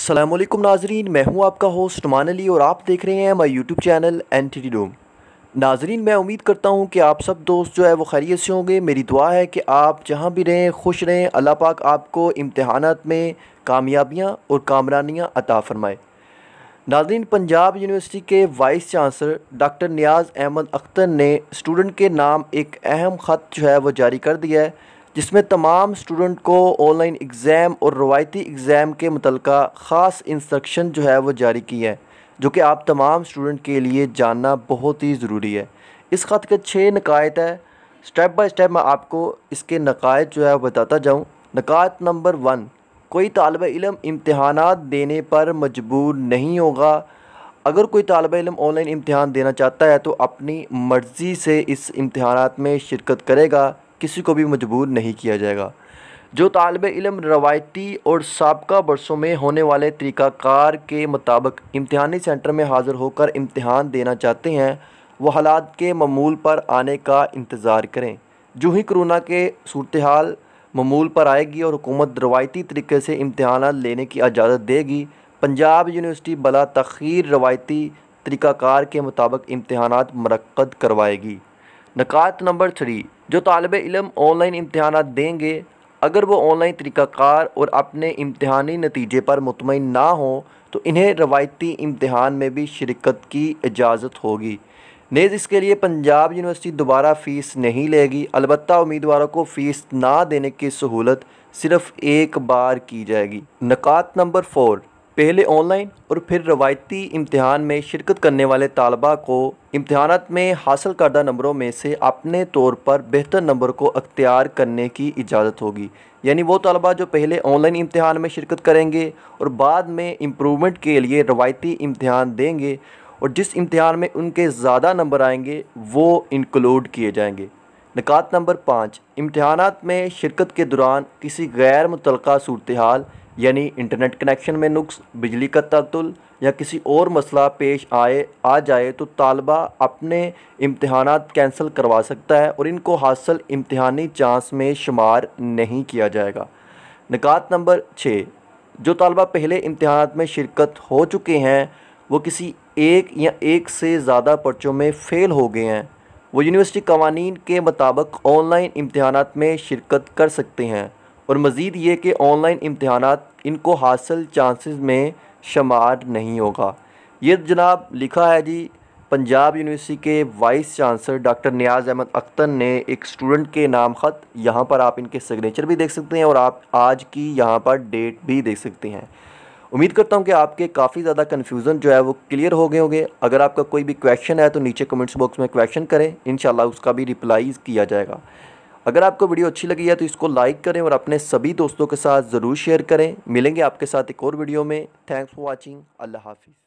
अस्सलामुअलैकुम नाजरीन, मैं हूं आपका होस्ट मान अली और आप देख रहे हैं हमारे यूट्यूब चैनल एंटिटी डूम। नाजरीन, मैं उम्मीद करता हूं कि आप सब दोस्त जो है वो खैरियत से होंगे। मेरी दुआ है कि आप जहां भी रहें खुश रहें। अल्लाह पाक आपको इम्तिहानात में कामयाबियां और कामरानियां अता फ़रमाए। नाजरीन, पंजाब यूनिवर्सिटी के वाइस चांसलर डॉक्टर नियाज़ अहमद अख्तर ने स्टूडेंट के नाम एक अहम ख़त जो है वो जारी कर दिया है, जिसमें तमाम स्टूडेंट को ऑनलाइन एग्ज़ाम और रवायती एग्ज़ाम के मुतल्लिक़ा ख़ास इंस्ट्रक्शन जो है वो जारी की है, जो कि आप तमाम स्टूडेंट के लिए जानना बहुत ही ज़रूरी है। इस ख़त के 6 नकायत है। स्टेप बाय स्टेप मैं आपको इसके नकायत जो है वो बताता जाऊँ। नकायत नंबर 1, कोई तालिब इल्म इम्तिहानात देने पर मजबूर नहीं होगा। अगर कोई तालिब इल्म ऑनलाइन इम्तिहान देना चाहता है तो अपनी मर्ज़ी से इस इम्तिहानात में शिरकत करेगा, किसी को भी मजबूर नहीं किया जाएगा। जो तालिब इल्म रवायती और साबका बरसों में होने वाले तरीक़ाकार के मुताबिक इम्तिहानी सेंटर में हाज़िर होकर इम्तिहान देना चाहते हैं, वो हालात के मामूल पर आने का इंतज़ार करें। जो ही कोरोना के सूरत हाल मामूल पर आएगी और हुकूमत रवायती तरीके से इम्तिहानात लेने की इजाज़त देगी, पंजाब यूनिवर्सिटी बला तख़ीर रवायती तरीक़ाकार के मुताबिक इम्तिहानात मुनक्कद करवाएगी। नकात नंबर 3, जो तालिब इल्म ऑनलाइन इम्तिहानात देंगे, अगर वो ऑनलाइन तरीक़ाकार और अपने इम्तिहानी नतीजे पर मुतमईन ना हो तो इन्हें रवायती इम्तिहान में भी शिरकत की इजाज़त होगी। नेज़ इसके लिए पंजाब यूनिवर्सिटी दोबारा फ़ीस नहीं लेगी। अलबत्ता उम्मीदवारों को फ़ीस ना देने की सहूलत सिर्फ़ एक बार की जाएगी। नकात नंबर 4, पहले ऑनलाइन और फिर रवायती इम्तिहान में शिरकत करने वाले तालबा को इम्तिहानात में हासिल करदा नंबरों में से अपने तौर पर बेहतर नंबर को अख्तियार करने की इजाज़त होगी। यानी वो तालबा जो पहले ऑनलाइन इम्तिहान में शिरकत करेंगे और बाद में इम्प्रूवमेंट के लिए रवायती इम्तिहान देंगे और जिस इम्तिहान में उनके ज़्यादा नंबर आएंगे वो इंक्लूड किए जाएंगे। निकात नंबर 5, इम्तिहानात में शिरकत के दौरान किसी गैर मुतल्लका सूरत हाल यानी इंटरनेट कनेक्शन में नुक्स, बिजली का तअत्तुल या किसी और मसला पेश आ जाए तो तालबा अपने इम्तिहानात कैंसिल करवा सकता है और इनको हासिल इम्तिहानी चांस में शुमार नहीं किया जाएगा। निकात नंबर 6, जो तालबा पहले इम्तिहानात में शिरकत हो चुके हैं, वो किसी एक या एक से ज़्यादा पर्चों में फ़ेल हो गए हैं, वो यूनिवर्सिटी कवानीन के मुताबिक ऑनलाइन इम्तिहानात में शिरकत कर सकते हैं और मज़ीद ये कि ऑनलाइन इम्तिहानात इनको हासिल चांसेस में शुमार नहीं होगा। ये जनाब लिखा है जी पंजाब यूनिवर्सिटी के वाइस चांसलर डॉक्टर नियाज़ अहमद अख्तर ने एक स्टूडेंट के नाम ख़त। यहाँ पर आप इनके सिग्नेचर भी देख सकते हैं और आप आज की यहाँ पर डेट भी देख सकते हैं। उम्मीद करता हूँ कि आपके काफ़ी ज़्यादा कन्फ्यूज़न जो है वो क्लियर हो गए होंगे। अगर आपका कोई भी क्वेश्चन है तो नीचे कमेंट्स बॉक्स में क्वेश्चन करें, इंशाल्लाह उसका भी रिप्लाई किया जाएगा। अगर आपको वीडियो अच्छी लगी है तो इसको लाइक करें और अपने सभी दोस्तों के साथ ज़रूर शेयर करें। मिलेंगे आपके साथ एक और वीडियो में। Thanks for watching. अल्लाह हाफिज़।